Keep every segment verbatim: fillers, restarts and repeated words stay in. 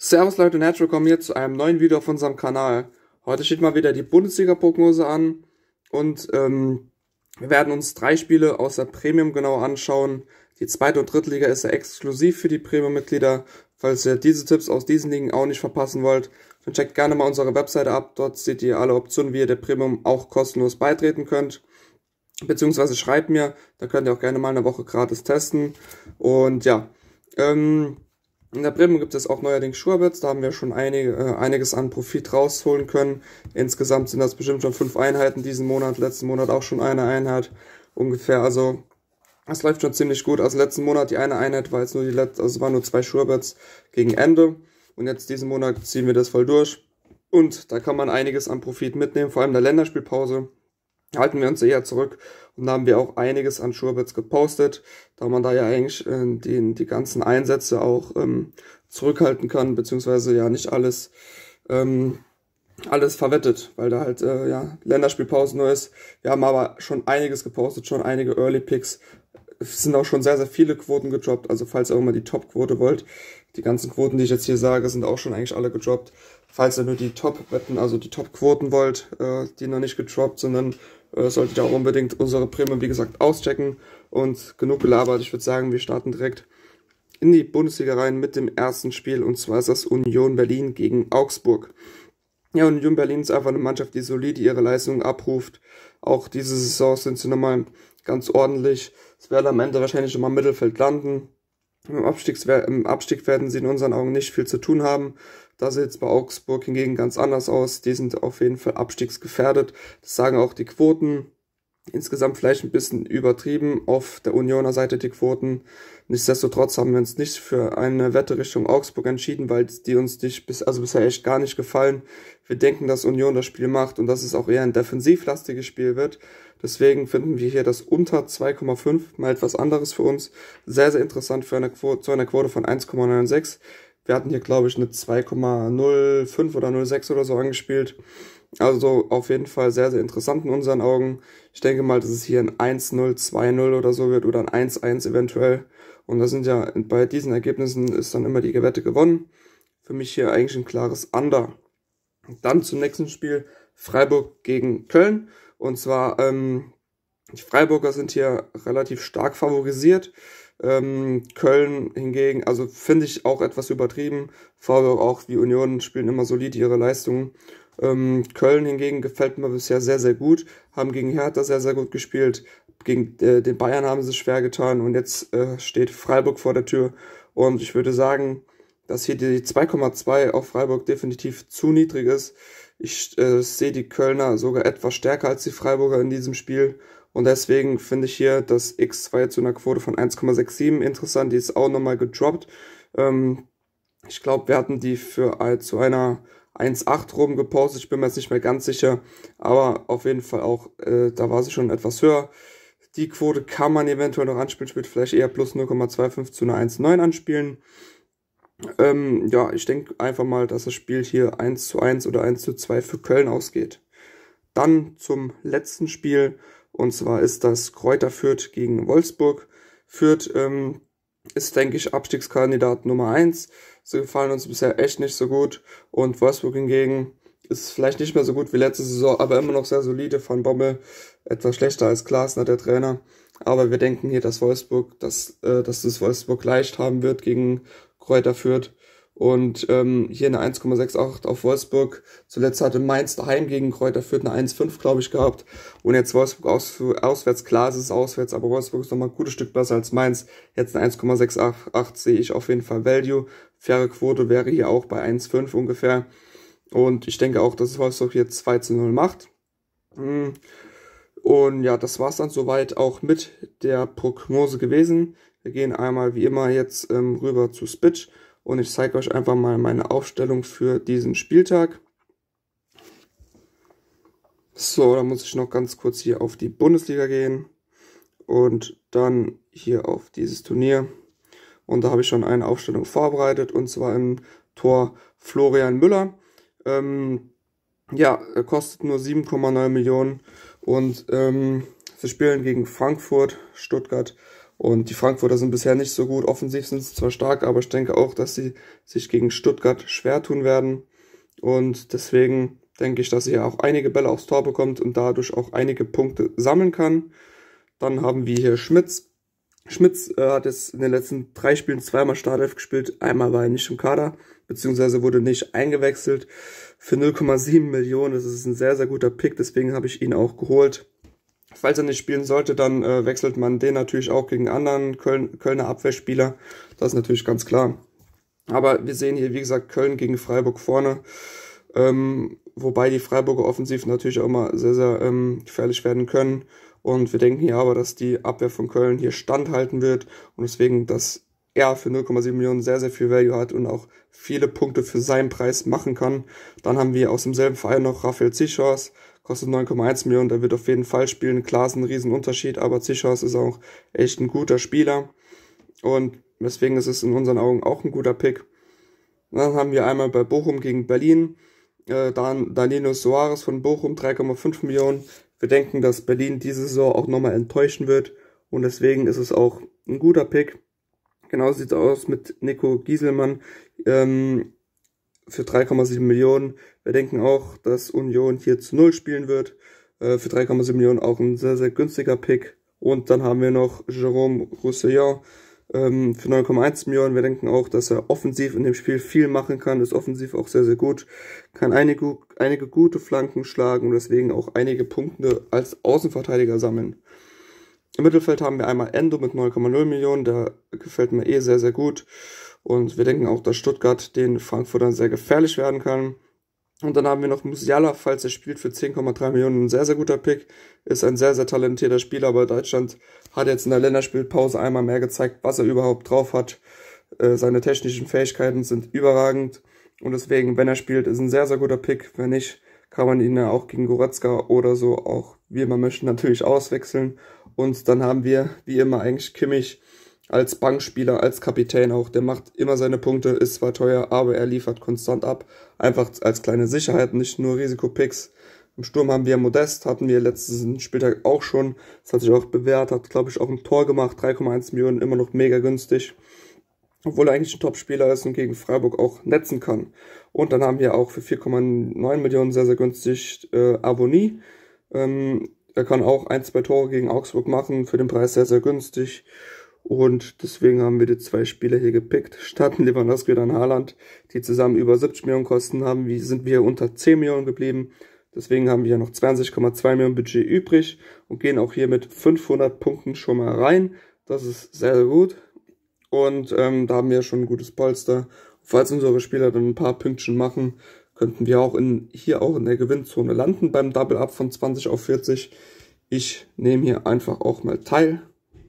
Servus Leute und herzlich willkommen hier zu einem neuen Video auf unserem Kanal. Heute steht mal wieder die Bundesliga-Prognose an und ähm, wir werden uns drei Spiele aus der Premium genau anschauen. Die zweite und dritte Liga ist ja exklusiv für die Premium-Mitglieder. Falls ihr diese Tipps aus diesen Ligen auch nicht verpassen wollt, dann checkt gerne mal unsere Webseite ab. Dort seht ihr alle Optionen, wie ihr der Premium auch kostenlos beitreten könnt. Beziehungsweise schreibt mir, da könnt ihr auch gerne mal eine Woche gratis testen. Und ja, ähm... in der Premium gibt es auch neuerdings Schurbets, da haben wir schon einige, äh, einiges an Profit rausholen können. Insgesamt sind das bestimmt schon fünf Einheiten diesen Monat, letzten Monat auch schon eine Einheit ungefähr. Also es läuft schon ziemlich gut. Also letzten Monat die eine Einheit war jetzt nur die letzte, also es waren nur zwei Schurbets gegen Ende. Und jetzt diesen Monat ziehen wir das voll durch. Und da kann man einiges an Profit mitnehmen, vor allem in der Länderspielpause halten wir uns eher zurück und da haben wir auch einiges an Schurbets gepostet, da man da ja eigentlich äh, die, die ganzen Einsätze auch ähm, zurückhalten kann, beziehungsweise ja nicht alles ähm, alles verwettet, weil da halt äh, ja Länderspielpause nur ist. Wir haben aber schon einiges gepostet, schon einige Early Picks. Es sind auch schon sehr, sehr viele Quoten gedroppt, also falls ihr auch mal die Top-Quote wollt, die ganzen Quoten, die ich jetzt hier sage, sind auch schon eigentlich alle gedroppt. Falls ihr nur die Top-Wetten, also die Top-Quoten wollt, äh, die noch nicht gedroppt, sondern äh, solltet ihr auch unbedingt unsere Premium, wie gesagt, auschecken. Und genug gelabert, ich würde sagen, wir starten direkt in die Bundesliga rein mit dem ersten Spiel, und zwar ist das Union Berlin gegen Augsburg. Ja, Union Berlin ist einfach eine Mannschaft, die solide ihre Leistungen abruft. Auch diese Saison sind sie nochmal ganz ordentlich. Es werden am Ende wahrscheinlich schon mal im Mittelfeld landen. Im Abstieg, Im Abstieg werden sie in unseren Augen nicht viel zu tun haben. Da sieht es bei Augsburg hingegen ganz anders aus. Die sind auf jeden Fall abstiegsgefährdet. Das sagen auch die Quoten. Insgesamt vielleicht ein bisschen übertrieben auf der Unioner Seite die Quoten. Nichtsdestotrotz haben wir uns nicht für eine Wette Richtung Augsburg entschieden, weil die uns nicht bis, also bisher echt gar nicht gefallen. Wir denken, dass Union das Spiel macht und dass es auch eher ein defensivlastiges Spiel wird. Deswegen finden wir hier das unter zwei Komma fünf, mal etwas anderes für uns. Sehr, sehr interessant für eine Quote, zu einer Quote von eins Komma sechsundneunzig. Wir hatten hier, glaube ich, eine zwei Komma null fünf oder null Komma sechs oder so angespielt. Also auf jeden Fall sehr, sehr interessant in unseren Augen. Ich denke mal, dass es hier ein eins null, zwei null oder so wird oder ein eins eins eventuell. Und da sind ja bei diesen Ergebnissen ist dann immer die Wette gewonnen. Für mich hier eigentlich ein klares Under. Dann zum nächsten Spiel, Freiburg gegen Köln. Und zwar, ähm, die Freiburger sind hier relativ stark favorisiert. Ähm, Köln hingegen, also finde ich auch etwas übertrieben. Freiburg auch wie Union spielen immer solide ihre Leistungen. Ähm, Köln hingegen gefällt mir bisher sehr, sehr gut. Haben gegen Hertha sehr, sehr gut gespielt. Gegen äh, den Bayern haben sie es schwer getan. Und jetzt äh, steht Freiburg vor der Tür. Und ich würde sagen, dass hier die zwei Komma zwei auf Freiburg definitiv zu niedrig ist. Ich äh, sehe die Kölner sogar etwas stärker als die Freiburger in diesem Spiel. Und deswegen finde ich hier das X zwei zu einer Quote von eins Komma siebenundsechzig interessant. Die ist auch nochmal gedroppt. Ähm, ich glaube, wir hatten die für äh, zu einer eins Komma acht rum gepostet. Ich bin mir jetzt nicht mehr ganz sicher. Aber auf jeden Fall auch, äh, da war sie schon etwas höher. Die Quote kann man eventuell noch anspielen. Ich würde vielleicht eher plus null Komma fünfundzwanzig zu einer eins Komma neun anspielen. Ähm, ja, ich denke einfach mal, dass das Spiel hier eins zu eins oder eins zu zwei für Köln ausgeht. Dann zum letzten Spiel, und zwar ist das Kräuter Fürth gegen Wolfsburg. Fürth ähm, ist, denke ich, Abstiegskandidat Nummer eins. Sie gefallen uns bisher echt nicht so gut. Und Wolfsburg hingegen ist vielleicht nicht mehr so gut wie letzte Saison, aber immer noch sehr solide. Van Bommel etwas schlechter als Glasner, der Trainer. Aber wir denken hier, dass Wolfsburg, dass, äh, dass das Wolfsburg leicht haben wird gegen Kräuter Fürth. Und ähm, hier eine eins Komma achtundsechzig auf Wolfsburg. Zuletzt hatte Mainz daheim gegen Kräuter Fürth eine eins Komma fünf, glaube ich, gehabt. Und jetzt Wolfsburg aus, auswärts, klar ist es auswärts, aber Wolfsburg ist nochmal ein gutes Stück besser als Mainz. Jetzt eine eins Komma achtundsechzig sehe ich auf jeden Fall Value. Faire Quote wäre hier auch bei eins Komma fünf ungefähr. Und ich denke auch, dass Wolfsburg hier zwei zu null macht. Und ja, das war's dann soweit auch mit der Prognose gewesen. Wir gehen einmal wie immer jetzt ähm, rüber zu Spitch. Und ich zeige euch einfach mal meine Aufstellung für diesen Spieltag. So, dann muss ich noch ganz kurz hier auf die Bundesliga gehen. Und dann hier auf dieses Turnier. Und da habe ich schon eine Aufstellung vorbereitet. Und zwar im Tor Florian Müller. Ähm, ja, er kostet nur sieben Komma neun Millionen. Und ähm, sie spielen gegen Frankfurt, Stuttgart Und die Frankfurter sind bisher nicht so gut. Offensiv sind sie zwar stark, aber ich denke auch, dass sie sich gegen Stuttgart schwer tun werden. Und deswegen denke ich, dass sie auch einige Bälle aufs Tor bekommt und dadurch auch einige Punkte sammeln kann. Dann haben wir hier Schmitz. Schmitz äh, hat jetzt in den letzten drei Spielen zweimal Startelf gespielt. Einmal war er nicht im Kader, beziehungsweise wurde nicht eingewechselt. Für null Komma sieben Millionen, das ist ein sehr, sehr guter Pick, deswegen habe ich ihn auch geholt. Falls er nicht spielen sollte, dann äh, wechselt man den natürlich auch gegen anderen Köln, Kölner Abwehrspieler. Das ist natürlich ganz klar. Aber wir sehen hier, wie gesagt, Köln gegen Freiburg vorne. Ähm, wobei die Freiburger offensiv natürlich auch immer sehr, sehr ähm, gefährlich werden können. Und wir denken hier aber, dass die Abwehr von Köln hier standhalten wird. Und deswegen, dass er für null Komma sieben Millionen sehr, sehr viel Value hat und auch viele Punkte für seinen Preis machen kann. Dann haben wir aus demselben Verein noch Raphael Zichos, kostet neun Komma eins Millionen, der wird auf jeden Fall spielen. Klar ist ein Riesenunterschied, aber Zichos ist auch echt ein guter Spieler. Und deswegen ist es in unseren Augen auch ein guter Pick. Dann haben wir einmal bei Bochum gegen Berlin, äh, dann Danilo Soares von Bochum, drei Komma fünf Millionen. Wir denken, dass Berlin diese Saison auch nochmal enttäuschen wird und deswegen ist es auch ein guter Pick. Genauso sieht es aus mit Nico Gieselmann ähm, für drei Komma sieben Millionen. Wir denken auch, dass Union hier zu null spielen wird. Äh, für drei Komma sieben Millionen auch ein sehr, sehr günstiger Pick. Und dann haben wir noch Jérôme Roussillon ähm, für neun Komma eins Millionen. Wir denken auch, dass er offensiv in dem Spiel viel machen kann. Ist offensiv auch sehr, sehr gut. Kann einige, einige gute Flanken schlagen und deswegen auch einige Punkte als Außenverteidiger sammeln. Im Mittelfeld haben wir einmal Endo mit neun Komma null Millionen, der gefällt mir eh sehr, sehr gut. Und wir denken auch, dass Stuttgart den Frankfurtern sehr gefährlich werden kann. Und dann haben wir noch Musiala, falls er spielt, für zehn Komma drei Millionen, ein sehr, sehr guter Pick. Ist ein sehr, sehr talentierter Spieler, aber Deutschland hat jetzt in der Länderspielpause einmal mehr gezeigt, was er überhaupt drauf hat. Äh, seine technischen Fähigkeiten sind überragend. Und deswegen, wenn er spielt, ist ein sehr, sehr guter Pick. Wenn nicht, kann man ihn ja auch gegen Goretzka oder so auch, wie man möchte, natürlich auswechseln. Und dann haben wir, wie immer, eigentlich Kimmich als Bankspieler, als Kapitän auch. Der macht immer seine Punkte, ist zwar teuer, aber er liefert konstant ab. Einfach als kleine Sicherheit, nicht nur Risikopicks. Im Sturm haben wir Modest, hatten wir letzten Spieltag auch schon. Das hat sich auch bewährt, hat, glaube ich, auch ein Tor gemacht. drei Komma eins Millionen, immer noch mega günstig. Obwohl er eigentlich ein Top-Spieler ist und gegen Freiburg auch netzen kann. Und dann haben wir auch für vier Komma neun Millionen sehr, sehr günstig äh, Aboni. Ähm, er kann auch ein, zwei Tore gegen Augsburg machen, für den Preis sehr, sehr günstig. Und deswegen haben wir die zwei Spieler hier gepickt. Statt Lewandowski und Haaland, die zusammen über siebzig Millionen kosten, haben wir, sind wir unter zehn Millionen geblieben. Deswegen haben wir noch zwanzig Komma zwei Millionen Budget übrig und gehen auch hier mit fünfhundert Punkten schon mal rein. Das ist sehr, sehr gut. Und ähm, da haben wir schon ein gutes Polster. Falls unsere Spieler dann ein paar Pünktchen machen, könnten wir auch in, hier auch in der Gewinnzone landen beim Double Up von zwanzig auf vierzig. Ich nehme hier einfach auch mal teil.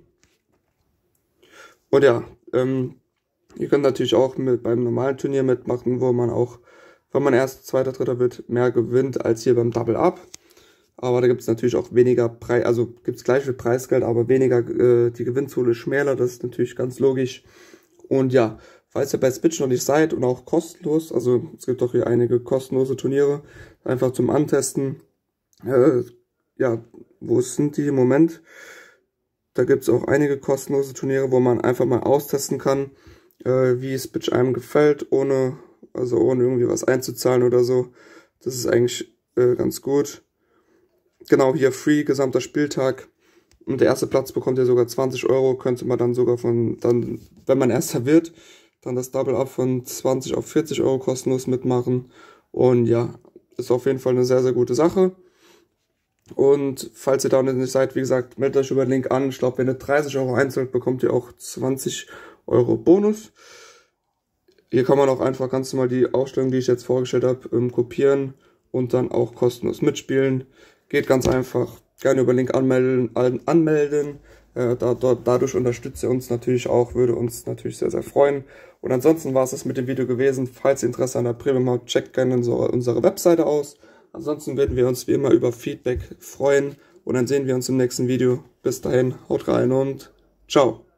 Und ja, ähm, ihr könnt natürlich auch mit beim normalen Turnier mitmachen, wo man auch, wenn man erst Zweiter, Dritter wird, mehr gewinnt als hier beim Double Up. Aber da gibt es natürlich auch weniger Preis, also gibt es gleich viel Preisgeld, aber weniger, äh, die Gewinnzone ist schmäler, das ist natürlich ganz logisch. Und ja, falls ihr bei Switch noch nicht seid und auch kostenlos, also es gibt auch hier einige kostenlose Turniere, einfach zum Antesten. Äh, ja, wo sind die im Moment? Da gibt es auch einige kostenlose Turniere, wo man einfach mal austesten kann, äh, wie Switch einem gefällt, ohne, also ohne irgendwie was einzuzahlen oder so. Das ist eigentlich äh, ganz gut. Genau, hier free, gesamter Spieltag. Und der erste Platz bekommt ihr sogar zwanzig Euro. Könnte man dann sogar von, dann, wenn man Erster wird, dann das Double Up von zwanzig auf vierzig Euro kostenlos mitmachen. Und ja, ist auf jeden Fall eine sehr, sehr gute Sache. Und falls ihr da nicht seid, wie gesagt, meldet euch über den Link an. Ich glaube, wenn ihr dreißig Euro einzahlt, bekommt ihr auch zwanzig Euro Bonus. Hier kann man auch einfach ganz normal die Ausstellung, die ich jetzt vorgestellt habe, ähm, kopieren und dann auch kostenlos mitspielen. Geht ganz einfach. Gerne über den Link anmelden. anmelden. Äh, da, dort, dadurch unterstützt ihr uns natürlich auch, würde uns natürlich sehr, sehr freuen. Und ansonsten war es das mit dem Video gewesen. Falls ihr Interesse an der Premium habt, checkt gerne unsere, unsere Webseite aus. Ansonsten würden wir uns wie immer über Feedback freuen und dann sehen wir uns im nächsten Video. Bis dahin, haut rein und ciao.